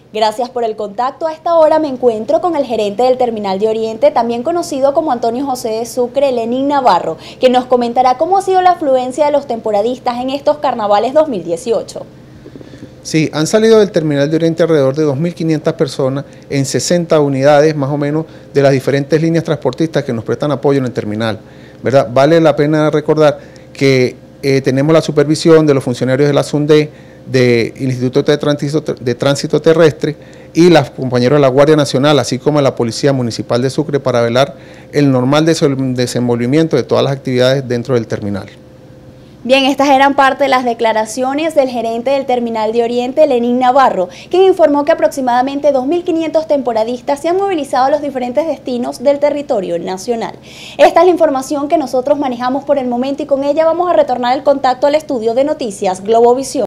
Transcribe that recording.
Gracias por el contacto. A esta hora me encuentro con el gerente del Terminal de Oriente, también conocido como Antonio José de Sucre, Lenín Navarro, que nos comentará cómo ha sido la afluencia de los temporadistas en estos carnavales 2018. Sí, han salido del Terminal de Oriente alrededor de 2.500 personas en 60 unidades más o menos de las diferentes líneas transportistas que nos prestan apoyo en el terminal, ¿verdad? Vale la pena recordar que tenemos la supervisión de los funcionarios de la SUNDE, del Instituto de Tránsito Terrestre y los compañeros de la Guardia Nacional, así como de la Policía Municipal de Sucre, para velar el normal desenvolvimiento de todas las actividades dentro del terminal. Bien, estas eran parte de las declaraciones del gerente del Terminal de Oriente, Lenín Navarro, quien informó que aproximadamente 2.500 temporadistas se han movilizado a los diferentes destinos del territorio nacional. Esta es la información que nosotros manejamos por el momento y con ella vamos a retornar el contacto al estudio de noticias Globovisión.